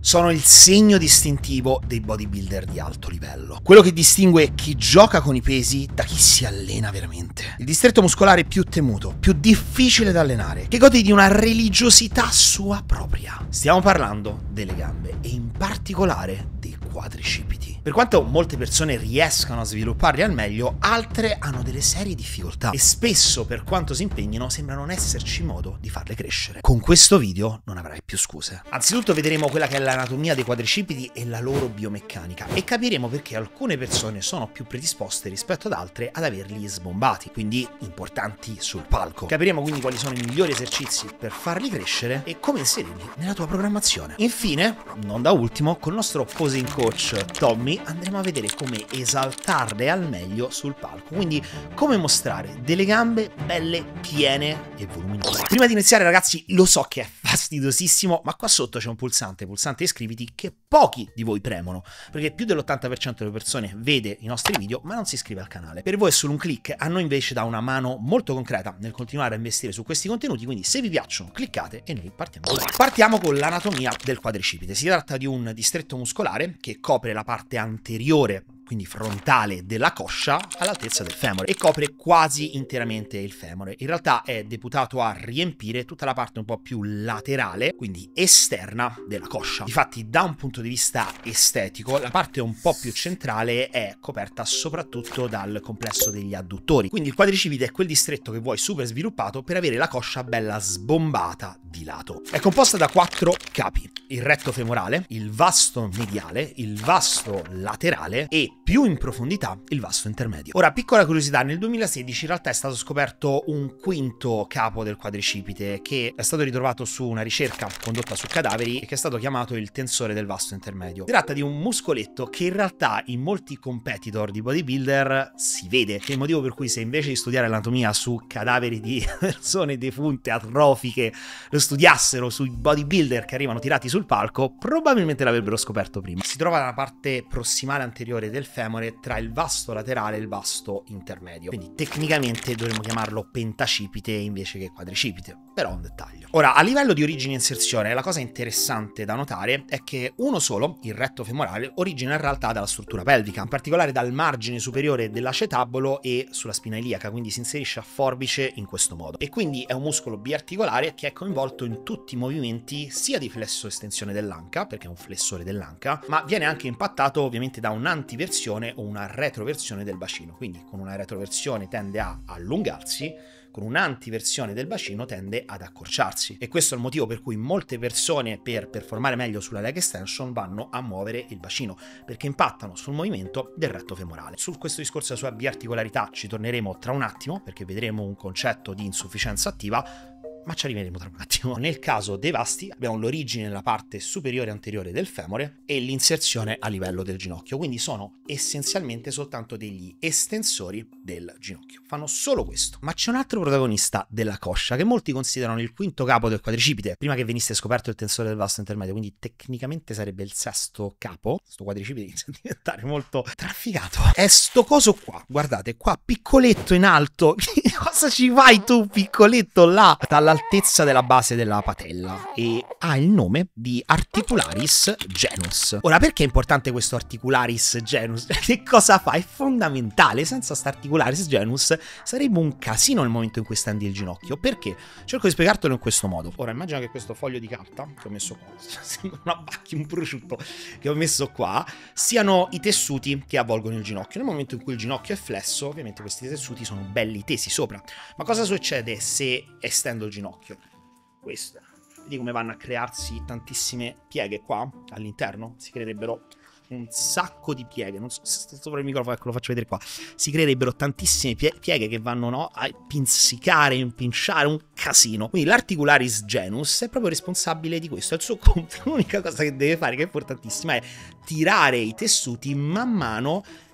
Sono il segno distintivo dei bodybuilder di alto livello. Quello che distingue chi gioca con i pesi da chi si allena veramente. Il distretto muscolare più temuto, più difficile da allenare, che gode di una religiosità sua propria. Stiamo parlando delle gambe e in particolare dei quadricipiti. Per quanto molte persone riescano a svilupparli al meglio, altre hanno delle serie difficoltà e spesso, per quanto si impegnino, sembra non esserci modo di farle crescere. Con questo video non avrai più scuse. Anzitutto vedremo quella che è l'anatomia dei quadricipiti e la loro biomeccanica e capiremo perché alcune persone sono più predisposte rispetto ad altre ad averli sbombati, quindi importanti sul palco. Capiremo quindi quali sono i migliori esercizi per farli crescere e come inserirli nella tua programmazione. Infine, non da ultimo, con il nostro posing coach Tommy andremo a vedere come esaltarle al meglio sul palco, quindi come mostrare delle gambe belle, piene e voluminose. Prima di iniziare, ragazzi, lo so che è fastidiosissimo, ma qua sotto c'è un pulsante iscriviti, che pochi di voi premono, perché più dell'80% delle persone vede i nostri video ma non si iscrive al canale. Per voi è solo un click, a noi invece dà una mano molto concreta nel continuare a investire su questi contenuti, quindi se vi piacciono cliccate e noi partiamo. Partiamo con l'anatomia del quadricipite. Si tratta di un distretto muscolare che copre la parte anteriore, quindi frontale, della coscia all'altezza del femore e copre quasi interamente il femore. In realtà è deputato a riempire tutta la parte un po' più laterale, quindi esterna della coscia. Difatti, da un punto di vista estetico, la parte un po' più centrale è coperta soprattutto dal complesso degli adduttori. Quindi il quadricipite è quel distretto che vuoi super sviluppato per avere la coscia bella sbombata di lato. È composta da 4 capi: il retto femorale, il vasto mediale, il vasto laterale e più in profondità il vasto intermedio. Ora, piccola curiosità, nel 2016 in realtà è stato scoperto un quinto capo del quadricipite che è stato ritrovato su una ricerca condotta su cadaveri e che è stato chiamato il tensore del vasto intermedio. Si tratta di un muscoletto che in realtà in molti competitor di bodybuilder si vede, che è il motivo per cui se invece di studiare l'anatomia su cadaveri di persone defunte, atrofiche, lo studiassero sui bodybuilder che arrivano tirati sul palco, probabilmente l'avrebbero scoperto prima. Si trova nella parte prossimale anteriore del femore tra il vasto laterale e il vasto intermedio, quindi tecnicamente dovremmo chiamarlo pentacipite invece che quadricipite, però è un dettaglio. Ora, a livello di origine e inserzione, la cosa interessante da notare è che uno solo, il retto femorale, origina in realtà dalla struttura pelvica, in particolare dal margine superiore dell'acetabolo e sulla spina iliaca, quindi si inserisce a forbice in questo modo e quindi è un muscolo biarticolare che è coinvolto in tutti i movimenti sia di flesso estensione dell'anca, perché è un flessore dell'anca, ma viene anche impattato ovviamente da un'antiversione o una retroversione del bacino. Quindi con una retroversione tende a allungarsi, con un'antiversione del bacino tende ad accorciarsi, e questo è il motivo per cui molte persone, per performare meglio sulla leg extension, vanno a muovere il bacino, perché impattano sul movimento del retto femorale. Su questo discorso della sua biarticolarità ci torneremo tra un attimo, perché vedremo un concetto di insufficienza attiva, ma ci arriveremo tra un attimo. Nel caso dei vasti abbiamo l'origine nella parte superiore anteriore del femore e l'inserzione a livello del ginocchio, quindi sono essenzialmente soltanto degli estensori del ginocchio, fanno solo questo. Ma c'è un altro protagonista della coscia che molti considerano il quinto capo del quadricipite, prima che venisse scoperto il tensore del vasto intermedio, quindi tecnicamente sarebbe il sesto capo. Sto quadricipite inizia a diventare molto trafficato. È sto coso qua, guardate qua, piccoletto in alto. Cosa ci fai tu, piccoletto, là? All'altezza della base della patella, e ha il nome di Articularis genus. Ora, perché è importante questo Articularis genus? Che cosa fa? È fondamentale. Senza sta Articularis genus sarebbe un casino nel momento in cui stendi il ginocchio. Perché? Cerco di spiegartelo in questo modo. Ora, immagina che questo foglio di carta che ho messo qua, sembra una bacchia, un prosciutto che ho messo qua, siano i tessuti che avvolgono il ginocchio. Nel momento in cui il ginocchio è flesso, ovviamente questi tessuti sono belli tesi sopra. Ma cosa succede se estendo il ginocchio? Questo. Vedi come vanno a crearsi tantissime pieghe qua all'interno? Si creerebbero un sacco di pieghe. Non so, sto sopra il microfono, ecco, lo faccio vedere qua. Si creerebbero tantissime pieghe che vanno, no, a pinsicare, impinciare, un casino. Quindi l'Articularis genus è proprio responsabile di questo. È il suo compito. L'unica cosa che deve fare, che è importantissima, è tirare i tessuti man mano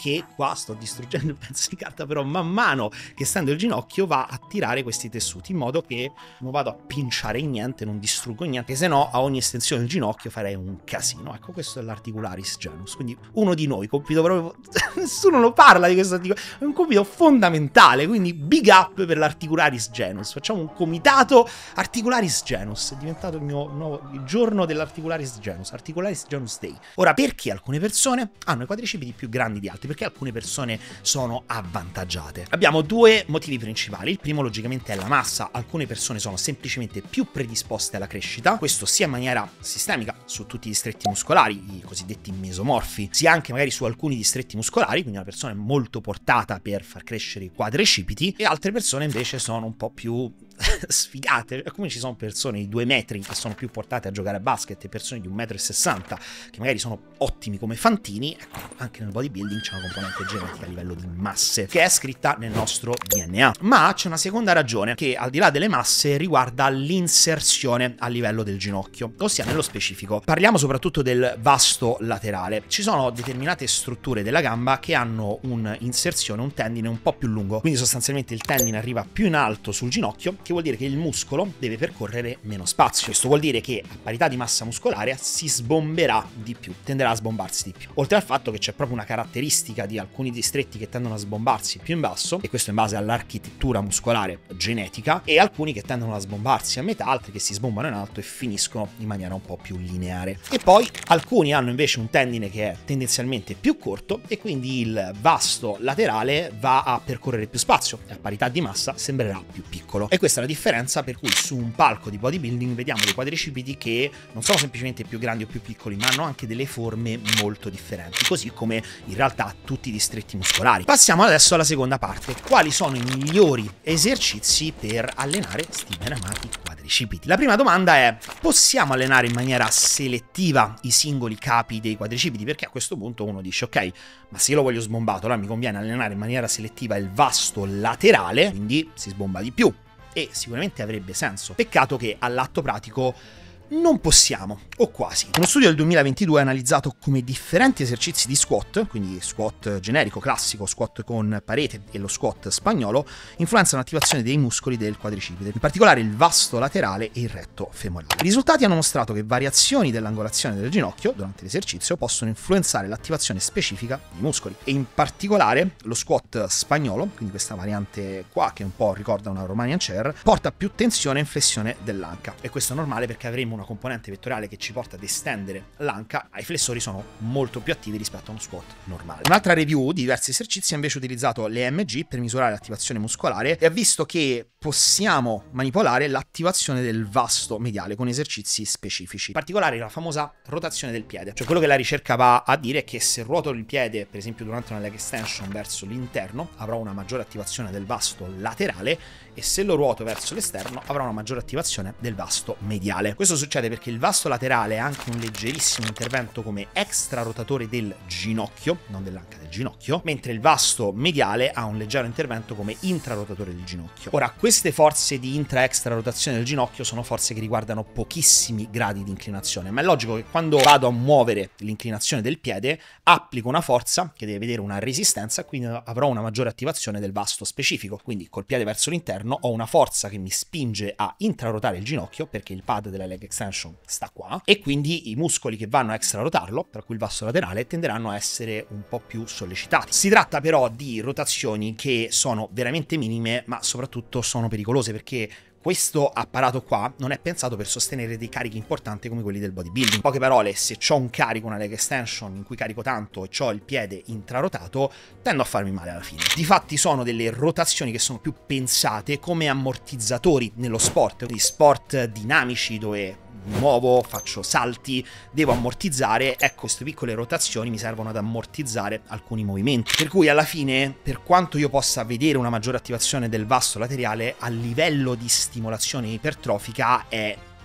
che qua sto distruggendo il pezzo di carta, però man mano che stendo il ginocchio va a tirare questi tessuti in modo che non vado a pinciare in niente, non distruggo niente, che se no a ogni estensione del ginocchio farei un casino. Ecco, questo è l'articularis genus, quindi uno di noi, compito proprio nessuno lo parla di questo articolo, è un compito fondamentale, quindi big up per l'articularis genus. Facciamo un comitato articularis genus, è diventato il giorno dell'articularis genus, articularis genus day. Ora, perché alcune persone hanno i quadricipiti più grandi di altri? Perché alcune persone sono avvantaggiate? Abbiamo due motivi principali. Il primo logicamente è la massa. Alcune persone sono semplicemente più predisposte alla crescita, questo sia in maniera sistemica su tutti i distretti muscolari, i cosiddetti mesomorfi, sia anche magari su alcuni distretti muscolari, quindi una persona è molto portata per far crescere i quadricipiti, e altre persone invece sono un po' più sfigate, come ci sono persone di 2 metri che sono più portate a giocare a basket e persone di 1,60 m che magari sono ottimi come fantini. Ecco, anche nel bodybuilding c'è una componente genetica a livello di masse che è scritta nel nostro DNA. Ma c'è una seconda ragione che, al di là delle masse, riguarda l'inserzione a livello del ginocchio, ossia nello specifico parliamo soprattutto del vasto laterale. Ci sono determinate strutture della gamba che hanno un'inserzione, un tendine un po' più lungo, quindi sostanzialmente il tendine arriva più in alto sul ginocchio, che vuol dire che il muscolo deve percorrere meno spazio. Questo vuol dire che a parità di massa muscolare si sbomberà di più, tenderà a sbombarsi di più. Oltre al fatto che c'è proprio una caratteristica di alcuni distretti che tendono a sbombarsi più in basso, e questo in base all'architettura muscolare genetica, e alcuni che tendono a sbombarsi a metà, altri che si sbombano in alto e finiscono in maniera un po' più lineare. E poi alcuni hanno invece un tendine che è tendenzialmente più corto e quindi il vasto laterale va a percorrere più spazio e a parità di massa sembrerà più piccolo. E questa è la differenza per cui su un palco di bodybuilding vediamo dei quadricipiti che non sono semplicemente più grandi o più piccoli, ma hanno anche delle forme molto differenti, così come in realtà tutti i distretti muscolari. Passiamo adesso alla seconda parte: quali sono i migliori esercizi per allenare sti ben amati quadricipiti? La prima domanda è: possiamo allenare in maniera selettiva i singoli capi dei quadricipiti? Perché a questo punto uno dice: ok, ma se io lo voglio sbombato, allora mi conviene allenare in maniera selettiva il vasto laterale, quindi si sbomba di più, e sicuramente avrebbe senso. Peccato che all'atto pratico non possiamo, o quasi. Uno studio del 2022 ha analizzato come differenti esercizi di squat, quindi squat generico, classico, squat con parete e lo squat spagnolo, influenzano l'attivazione dei muscoli del quadricipite, in particolare il vasto laterale e il retto femorale. I risultati hanno mostrato che variazioni dell'angolazione del ginocchio durante l'esercizio possono influenzare l'attivazione specifica dei muscoli, e in particolare lo squat spagnolo, quindi questa variante qua che un po' ricorda una Romanian chair, porta più tensione e flessione dell'anca, e questo è normale perché avremo una componente vettoriale che ci porta ad estendere l'anca. I flessori sono molto più attivi rispetto a uno squat normale. Un'altra review di diversi esercizi ha invece utilizzato l'EMG per misurare l'attivazione muscolare e ha visto che possiamo manipolare l'attivazione del vasto mediale con esercizi specifici, in particolare la famosa rotazione del piede. Cioè, quello che la ricerca va a dire è che se ruoto il piede, per esempio durante una leg extension, verso l'interno, avrò una maggiore attivazione del vasto laterale, e se lo ruoto verso l'esterno avrà una maggiore attivazione del vasto mediale. Questo succede perché il vasto laterale ha anche un leggerissimo intervento come extra rotatore del ginocchio, non dell'anca, del ginocchio, mentre il vasto mediale ha un leggero intervento come intrarotatore del ginocchio. Ora, queste forze di intra-extra rotazione del ginocchio sono forze che riguardano pochissimi gradi di inclinazione, ma è logico che quando vado a muovere l'inclinazione del piede applico una forza che deve vedere una resistenza, e quindi avrò una maggiore attivazione del vasto specifico. Quindi col piede verso l'interno ho una forza che mi spinge a intrarotare il ginocchio, perché il pad della leg extension sta qua, e quindi i muscoli che vanno a extrarotarlo, tra cui il vasto laterale, tenderanno a essere un po' più sollecitati. Si tratta però di rotazioni che sono veramente minime, ma soprattutto sono pericolose, perché questo apparato qua non è pensato per sostenere dei carichi importanti come quelli del bodybuilding. In poche parole, se ho un carico, una leg extension in cui carico tanto e ho il piede intrarotato, tendo a farmi male alla fine. Difatti sono delle rotazioni che sono più pensate come ammortizzatori nello sport, quindi sport dinamici dove muovo, faccio salti, devo ammortizzare. Ecco, queste piccole rotazioni mi servono ad ammortizzare alcuni movimenti, per cui alla fine, per quanto io possa vedere una maggiore attivazione del vasto laterale, a livello di stimolazione ipertrofica è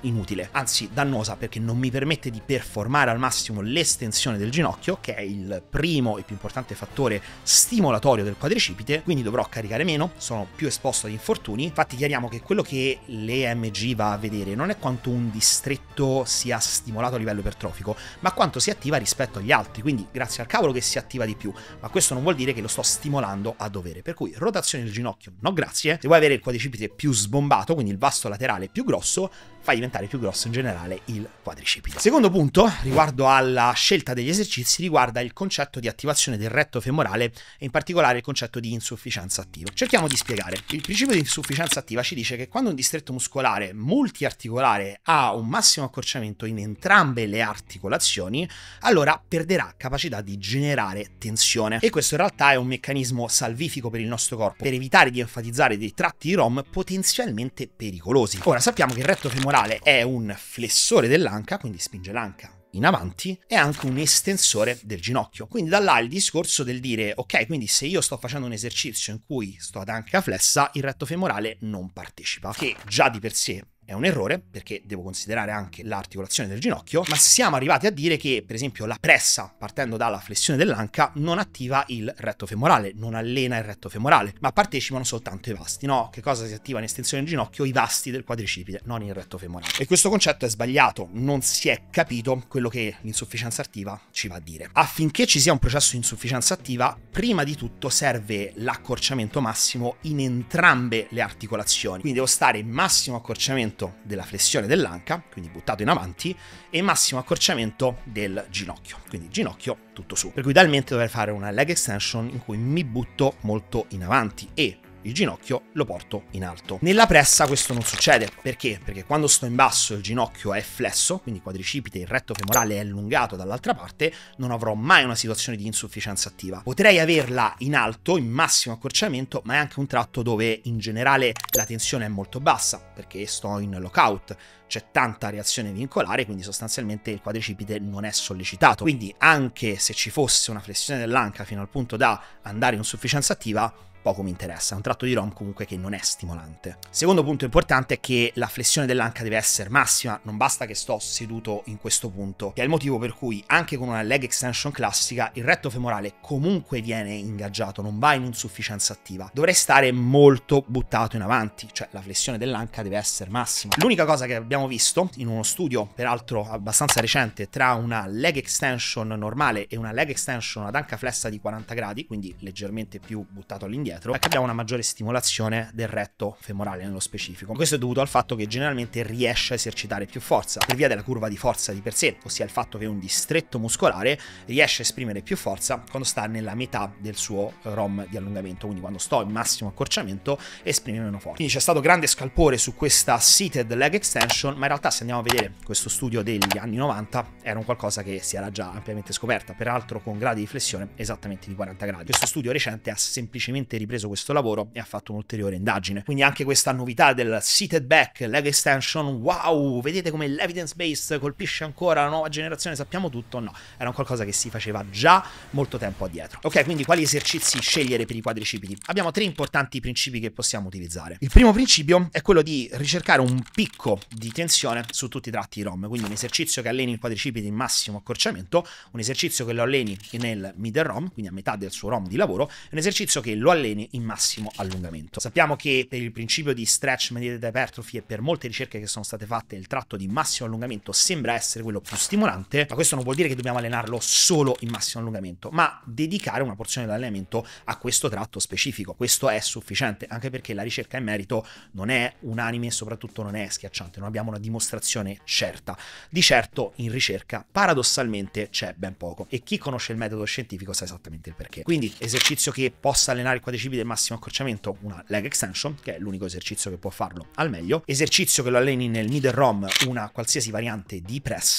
inutile, anzi dannosa, perché non mi permette di performare al massimo l'estensione del ginocchio, che è il primo e più importante fattore stimolatorio del quadricipite, quindi dovrò caricare meno, sono più esposto ad infortuni. Infatti chiariamo che quello che l'EMG va a vedere non è quanto un distretto sia stimolato a livello ipertrofico, ma quanto si attiva rispetto agli altri, quindi grazie al cavolo che si attiva di più, ma questo non vuol dire che lo sto stimolando a dovere, per cui rotazione del ginocchio no grazie. Se vuoi avere il quadricipite più sbombato, quindi il vasto laterale più grosso, fai diventare più grosso in generale il quadricipite. Secondo punto, riguardo alla scelta degli esercizi, riguarda il concetto di attivazione del retto femorale e in particolare il concetto di insufficienza attiva. Cerchiamo di spiegare. Il principio di insufficienza attiva ci dice che quando un distretto muscolare multiarticolare ha un massimo accorciamento in entrambe le articolazioni, allora perderà capacità di generare tensione. E questo in realtà è un meccanismo salvifico per il nostro corpo, per evitare di enfatizzare dei tratti di ROM potenzialmente pericolosi. Ora sappiamo che il retto femorale è un flessore dell'anca, quindi spinge l'anca in avanti, e anche un estensore del ginocchio. Quindi da là il discorso del dire ok, quindi se io sto facendo un esercizio in cui sto ad anca flessa, il retto femorale non partecipa, che già di per sé è un errore, perché devo considerare anche l'articolazione del ginocchio, ma siamo arrivati a dire che, per esempio, la pressa, partendo dalla flessione dell'anca, non attiva il retto femorale, non allena il retto femorale, ma partecipano soltanto i vasti, no? Che cosa si attiva in estensione del ginocchio? I vasti del quadricipite, non il retto femorale. E questo concetto è sbagliato, non si è capito quello che l'insufficienza attiva ci va a dire. Affinché ci sia un processo di insufficienza attiva, prima di tutto serve l'accorciamento massimo in entrambe le articolazioni, quindi devo stare in massimo accorciamento della flessione dell'anca, quindi buttato in avanti, e massimo accorciamento del ginocchio, quindi ginocchio tutto su. Per cui idealmente dovrei fare una leg extension in cui mi butto molto in avanti e il ginocchio lo porto in alto. Nella pressa questo non succede, perché? Perché quando sto in basso il ginocchio è flesso, quindi quadricipite, il retto femorale è allungato dall'altra parte, non avrò mai una situazione di insufficienza attiva. Potrei averla in alto, in massimo accorciamento, ma è anche un tratto dove in generale la tensione è molto bassa, perché sto in lockout, c'è tanta reazione vincolare, quindi sostanzialmente il quadricipite non è sollecitato. Quindi anche se ci fosse una flessione dell'anca fino al punto da andare in insufficienza attiva, poco mi interessa, è un tratto di ROM comunque che non è stimolante. Secondo punto importante è che la flessione dell'anca deve essere massima, non basta che sto seduto in questo punto, che è il motivo per cui anche con una leg extension classica il retto femorale comunque viene ingaggiato, non va in insufficienza attiva. Dovrei stare molto buttato in avanti, cioè la flessione dell'anca deve essere massima. L'unica cosa che abbiamo visto in uno studio, peraltro abbastanza recente, tra una leg extension normale e una leg extension ad anca flessa di 40 gradi, quindi leggermente più buttato all'indietro, è che abbiamo una maggiore stimolazione del retto femorale nello specifico. Questo è dovuto al fatto che generalmente riesce a esercitare più forza per via della curva di forza di per sé, ossia il fatto che un distretto muscolare riesce a esprimere più forza quando sta nella metà del suo ROM di allungamento, quindi quando sto in massimo accorciamento esprime meno forza. Quindi c'è stato grande scalpore su questa seated leg extension, ma in realtà se andiamo a vedere questo studio degli anni 90 era un qualcosa che si era già ampiamente scoperta, peraltro con gradi di flessione esattamente di 40 gradi. Questo studio recente ha semplicemente ripreso questo lavoro e ha fatto un'ulteriore indagine. Quindi anche questa novità del seated back leg extension, wow, vedete come l'evidence based colpisce ancora la nuova generazione, sappiamo tutto? No, era un qualcosa che si faceva già molto tempo addietro. Ok, quindi quali esercizi scegliere per i quadricipiti? Abbiamo tre importanti principi che possiamo utilizzare. Il primo principio è quello di ricercare un picco di tensione su tutti i tratti di ROM, quindi un esercizio che alleni il quadricipite in massimo accorciamento, un esercizio che lo alleni nel middle ROM, quindi a metà del suo ROM di lavoro, e un esercizio che lo alleni in massimo allungamento. Sappiamo che per il principio di stretch mediated hypertrophy e per molte ricerche che sono state fatte il tratto di massimo allungamento sembra essere quello più stimolante, ma questo non vuol dire che dobbiamo allenarlo solo in massimo allungamento, ma dedicare una porzione dell'allenamento a questo tratto specifico. Questo è sufficiente, anche perché la ricerca in merito non è unanime e soprattutto non è schiacciante, non abbiamo una dimostrazione certa. Di certo in ricerca paradossalmente c'è ben poco e chi conosce il metodo scientifico sa esattamente il perché. Quindi esercizio che possa allenare il quadricipite del massimo accorciamento, una leg extension, che è l'unico esercizio che può farlo al meglio, esercizio che lo alleni nel middle ROM, una qualsiasi variante di pressa,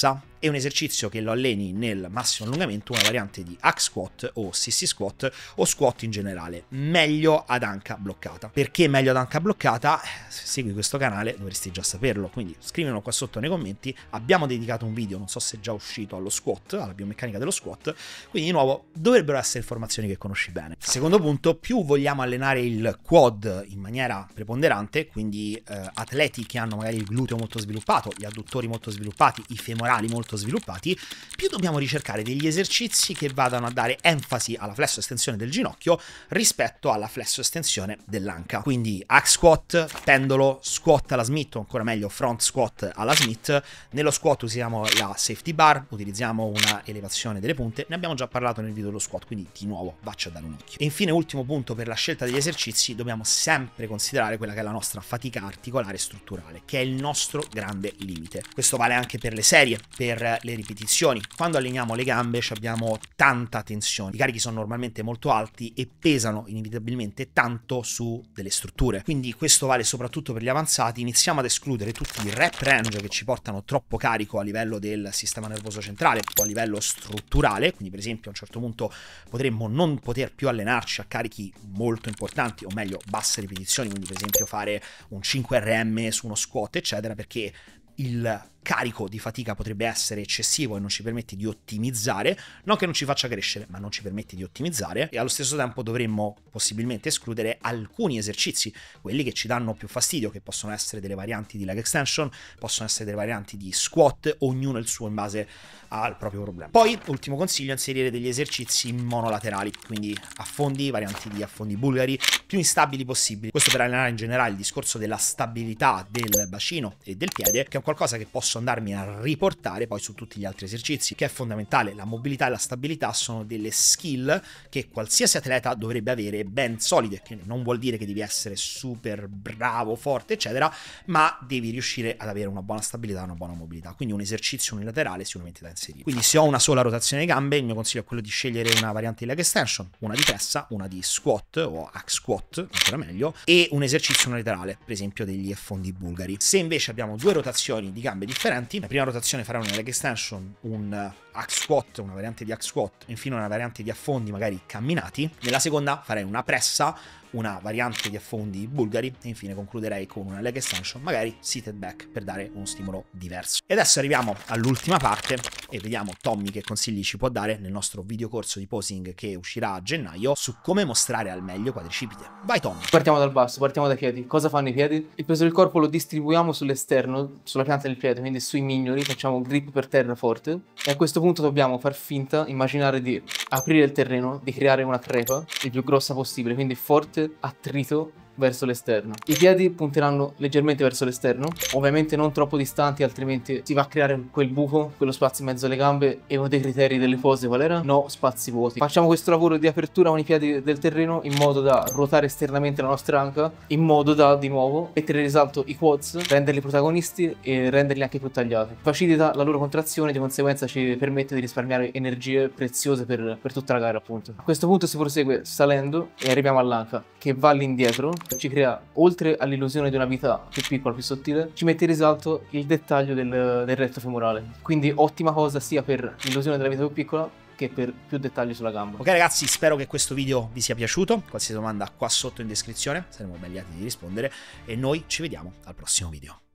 e un esercizio che lo alleni nel massimo allungamento, una variante di hack squat o sissy squat o squat in generale, meglio ad anca bloccata. Perché meglio ad anca bloccata? Se segui questo canale dovresti già saperlo, quindi scrivilo qua sotto nei commenti. Abbiamo dedicato un video, non so se è già uscito, allo squat, alla biomeccanica dello squat, quindi di nuovo dovrebbero essere informazioni che conosci bene. Secondo punto, più vogliamo allenare il quad in maniera preponderante, quindi atleti che hanno magari il gluteo molto sviluppato, gli adduttori molto sviluppati, i femorali molto sviluppati, più dobbiamo ricercare degli esercizi che vadano a dare enfasi alla flesso estensione del ginocchio rispetto alla flesso estensione dell'anca. Quindi hack squat, pendolo, squat alla Smith, o ancora meglio front squat alla Smith. Nello squat usiamo la safety bar, utilizziamo una elevazione delle punte, ne abbiamo già parlato nel video dello squat, quindi di nuovo vacci a dare un occhio. E infine, ultimo punto per la scelta degli esercizi, dobbiamo sempre considerare quella che è la nostra fatica articolare strutturale, che è il nostro grande limite. Questo vale anche per le serie, per le ripetizioni. Quando alleniamo le gambe abbiamo tanta tensione, i carichi sono normalmente molto alti e pesano inevitabilmente tanto su delle strutture, quindi questo vale soprattutto per gli avanzati. Iniziamo ad escludere tutti i rep range che ci portano troppo carico a livello del sistema nervoso centrale o a livello strutturale, quindi per esempio a un certo punto potremmo non poter più allenarci a carichi molto importanti, o meglio basse ripetizioni, quindi per esempio fare un 5 RM su uno squat eccetera, perché il carico di fatica potrebbe essere eccessivo e non ci permette di ottimizzare, non che non ci faccia crescere, ma non ci permette di ottimizzare. E allo stesso tempo dovremmo possibilmente escludere alcuni esercizi, quelli che ci danno più fastidio, che possono essere delle varianti di leg extension, possono essere delle varianti di squat, ognuno il suo in base al proprio problema. Poi, ultimo consiglio, inserire degli esercizi monolaterali, quindi affondi, varianti di affondi bulgari, più instabili possibili. Questo per allenare in generale il discorso della stabilità del bacino e del piede, che è un qualcosa che posso andarmi a riportare poi su tutti gli altri esercizi, che è fondamentale. La mobilità e la stabilità sono delle skill che qualsiasi atleta dovrebbe avere ben solide, che non vuol dire che devi essere super bravo, forte eccetera, ma devi riuscire ad avere una buona stabilità e una buona mobilità, quindi un esercizio unilaterale sicuramente da inserire. Quindi se ho una sola rotazione di gambe, il mio consiglio è quello di scegliere una variante di leg extension, una di pressa, una di squat o hack squat, ancora meglio, e un esercizio unilaterale, per esempio degli affondi bulgari. Se invece abbiamo due rotazioni di gambe differenti, la prima rotazione farà una leg extension, un hack squat, una variante di hack squat, e infine una variante di affondi magari camminati. Nella seconda farei una pressa, una variante di affondi bulgari e infine concluderei con una leg extension, magari seated back, per dare uno stimolo diverso. E adesso arriviamo all'ultima parte e vediamo Tommy che consigli ci può dare nel nostro videocorso di posing che uscirà a gennaio su come mostrare al meglio quadricipite. Vai Tommy! Partiamo dal basso, partiamo dai piedi. Cosa fanno i piedi? Il peso del corpo lo distribuiamo sull'esterno, sulla pianta del piede, quindi sui mignoli, facciamo grip per terra forte e a questo punto dobbiamo far finta, immaginare di aprire il terreno, di creare una crepa il più grossa possibile, quindi forte, attrito verso l'esterno. I piedi punteranno leggermente verso l'esterno, ovviamente non troppo distanti, altrimenti si va a creare quel buco, quello spazio in mezzo alle gambe. E uno dei criteri delle pose qual era? No spazi vuoti. Facciamo questo lavoro di apertura con i piedi del terreno in modo da ruotare esternamente la nostra anca, in modo da di nuovo mettere in risalto i quads, renderli protagonisti e renderli anche più tagliati. Facilita la loro contrazione, di conseguenza ci permette di risparmiare energie preziose per tutta la gara appunto. A questo punto si prosegue salendo e arriviamo all'anca che va all'indietro, ci crea, oltre all'illusione di una vita più piccola, più sottile, ci mette in risalto il dettaglio del retto femorale. Quindi ottima cosa sia per l'illusione della vita più piccola che per più dettagli sulla gamba. Ok ragazzi, spero che questo video vi sia piaciuto. Qualsiasi domanda qua sotto in descrizione, saremo ben lieti di rispondere e noi ci vediamo al prossimo video.